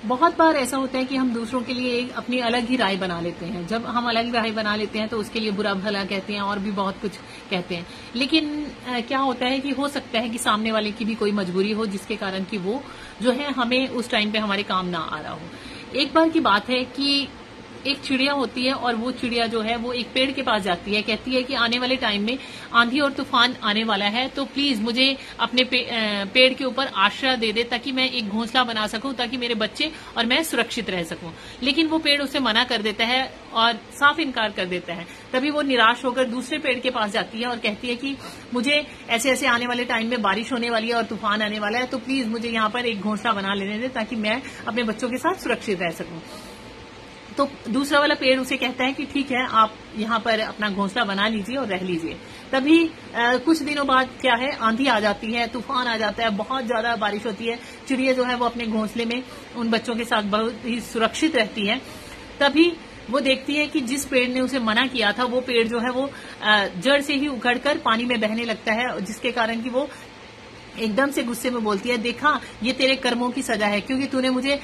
बहुत बार ऐसा होता है कि हम दूसरों के लिए एक अपनी अलग ही राय बना लेते हैं। जब हम अलग राय बना लेते हैं तो उसके लिए बुरा भला कहते हैं और भी बहुत कुछ कहते हैं। लेकिन क्या होता है कि हो सकता है कि सामने वाले की भी कोई मजबूरी हो जिसके कारण कि वो जो है हमें उस टाइम पे हमारे काम ना आ रहा हो। एक बार की बात है कि एक चिड़िया होती है और वो चिड़िया जो है वो एक पेड़ के पास जाती है, कहती है कि आने वाले टाइम में आंधी और तूफान आने वाला है, तो प्लीज मुझे अपने पेड़ के ऊपर आश्रय दे दे ताकि मैं एक घोंसला बना सकूं, ताकि मेरे बच्चे और मैं सुरक्षित रह सकूं। लेकिन वो पेड़ उसे मना कर देता है और साफ इनकार कर देता है। तभी वो निराश होकर दूसरे पेड़ के पास जाती है और कहती है कि मुझे ऐसे ऐसे आने वाले टाइम में बारिश होने वाली है और तूफान आने वाला है, तो प्लीज मुझे यहाँ पर एक घोंसला बना लेने दे ताकि मैं अपने बच्चों के साथ सुरक्षित रह सकूं। तो दूसरा वाला पेड़ उसे कहता है कि ठीक है, आप यहाँ पर अपना घोंसला बना लीजिए और रह लीजिए। तभी कुछ दिनों बाद क्या है, आंधी आ जाती है, तूफान आ जाता है, बहुत ज्यादा बारिश होती है। चिड़िया जो है वो अपने घोंसले में उन बच्चों के साथ बहुत ही सुरक्षित रहती है। तभी वो देखती है कि जिस पेड़ ने उसे मना किया था वो पेड़ जो है वो जड़ से ही उखड़कर पानी में बहने लगता है, जिसके कारण कि वो एकदम से गुस्से में बोलती है, देखा ये तेरे कर्मों की सजा है, क्योंकि तूने मुझे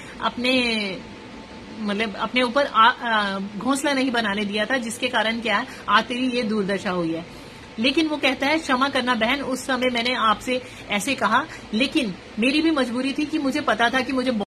अपने ऊपर घोंसला नहीं बनाने दिया था, जिसके कारण क्या है आज तेरी ये दुर्दशा हुई है। लेकिन वो कहता है, क्षमा करना बहन, उस समय मैंने आपसे ऐसे कहा, लेकिन मेरी भी मजबूरी थी कि मुझे पता था कि मुझे